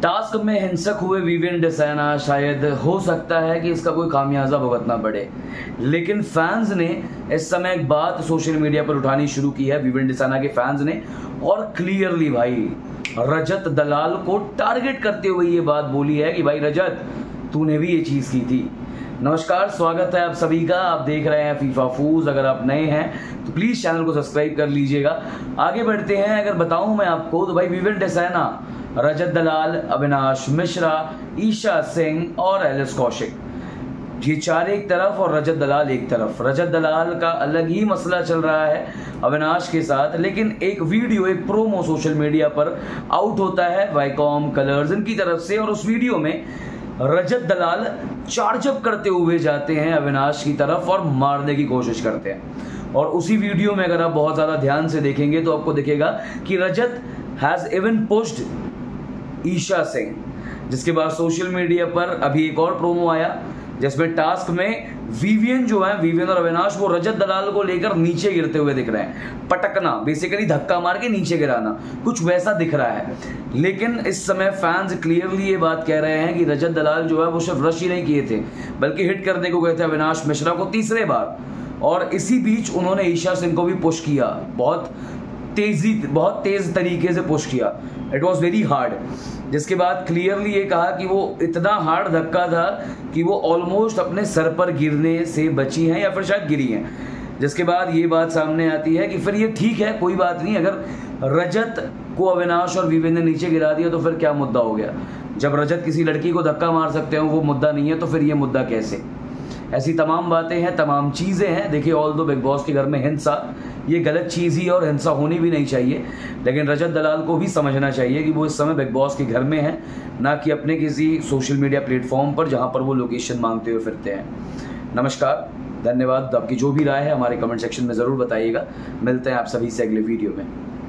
Task में हिंसक हुए विवियन डिसाना शायद हो सकता है कि इसका कोई खामियाजा भुगतना पड़े, लेकिन फैंस ने इस समय एक बात सोशल मीडिया पर उठानी शुरू की है, विवियन डिसाना के फैंस ने, और क्लियरली भाई रजत दलाल को टारगेट करते हुए ये बात बोली है कि भाई रजत तूने भी ये चीज़ की थी। नमस्कार, स्वागत है आप सभी का। आप देख रहे हैं फीफा फूज। अगर आप नए हैं तो प्लीज़ चैनल को सब्सक्राइब कर लीजिएगा। आगे बढ़ते हैं। अगर बताऊं मैं आपको तो भाई विवियन डिसाना, रजत दलाल, अविनाश मिश्रा, ईशा सिंह और एलिस कौशिक, ये चार एक तरफ और रजत दलाल एक तरफ। रजत दलाल का अलग ही मसला चल रहा है अविनाश के साथ, लेकिन एक वीडियो, एक प्रोमो सोशल मीडिया पर आउट होता है वाईकॉम कलर्स इनकी तरफ से, और उस वीडियो में रजत दलाल चार्जअप करते हुए जाते हैं अविनाश की तरफ और मारने की कोशिश करते हैं। और उसी वीडियो में अगर आप बहुत ज़्यादा ध्यान से देखेंगे तो आपको दिखेगा कि Rajat has even pushed Eisha Singh. जिसके बाद सोशल मीडिया पर अभी एक और प्रोमो आया जिसमें टास्क में विवियन जो है, विवियन और अविनाश, वो रजत दलाल को लेकर नीचे गिरते हुए दिख रहे हैं। पटकना, बेसिकली धक्का मार के नीचे गिराना, कुछ वैसा दिख रहा है। लेकिन इस समय फैंस क्लियरली ये बात कह रहे हैं कि रजत दलाल जो है वो सिर्फ रश ही नहीं किए थे, बल्कि हिट करने को गए थे अविनाश मिश्रा को तीसरे बार। और इसी बीच उन्होंने ईशा सिंह को भी पुश किया, बहुत तेज तरीके से पुश किया। It was very hard. जिसके बाद क्लियरली ये कहा कि वो इतना हार्ड धक्का था कि वो ऑलमोस्ट अपने सर पर गिरने से बची हैं या फिर शायद गिरी हैं। जिसके बाद ये बात सामने आती है कि फिर ये ठीक है, कोई बात नहीं, अगर रजत को अविनाश और विवियन ने नीचे गिरा दिया तो फिर क्या मुद्दा हो गया। जब रजत किसी लड़की को धक्का मार सकते हो वो मुद्दा नहीं है, तो फिर ये मुद्दा कैसे। ऐसी तमाम बातें हैं, तमाम चीज़ें हैं। देखिए, ऑल दो बिग बॉस के घर में हिंसा ये गलत चीज़ ही, और हिंसा होनी भी नहीं चाहिए, लेकिन रजत दलाल को भी समझना चाहिए कि वो इस समय बिग बॉस के घर में है, ना कि अपने किसी सोशल मीडिया प्लेटफॉर्म पर जहां पर वो लोकेशन मांगते हुए फिरते हैं। नमस्कार, धन्यवाद। आपकी जो भी राय है हमारे कमेंट सेक्शन में ज़रूर बताइएगा। मिलते हैं आप सभी से अगले वीडियो में।